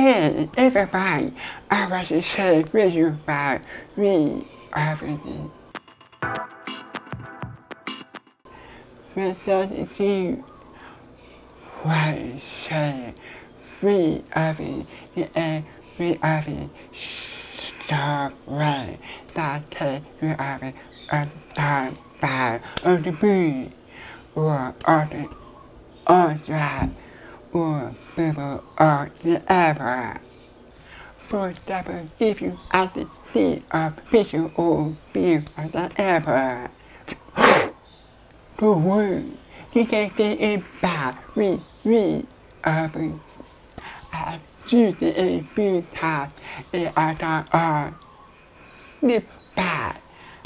Hey everybody, I was to share with you about RecoverIT. Without you, why share RecoverIT and RecoverIT software that takes RecoverIT a time by on the bus or on drive or people on the airport. For example, if you at the see a visual view of the airport, the word you can get it by RecoverIT. I choose a few times in other slip by.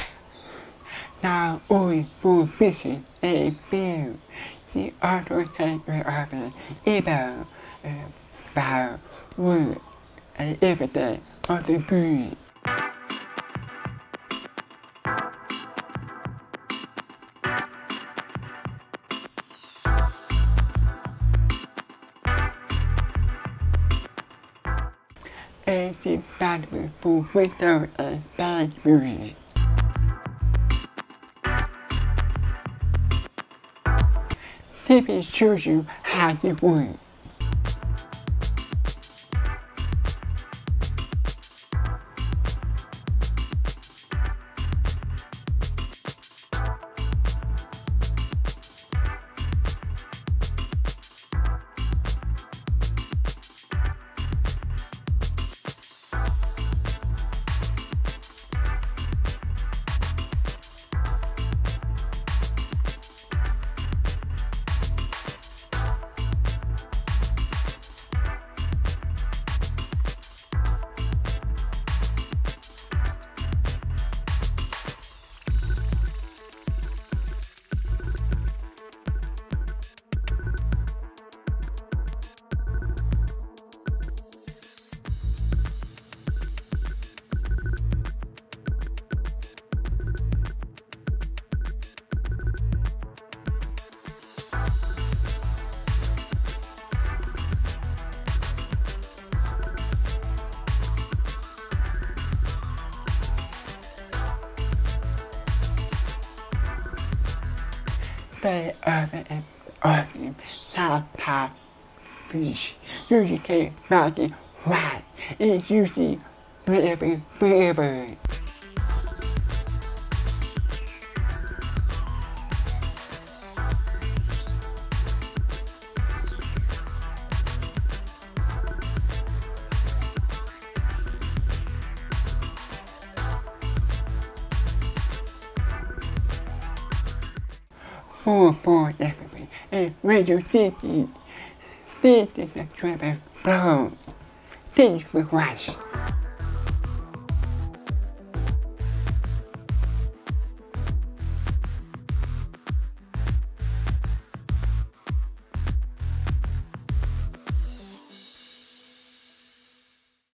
Now only for vision a view. The auto can RecoverIT email, file, word, and everything on the bus. And the battery for Windows and battery. Let me show you how it works. They offer an awesome top fish. You can find it right. It's usually forever. For everything, and Radio City, this is a travel flow. Thank you for watching.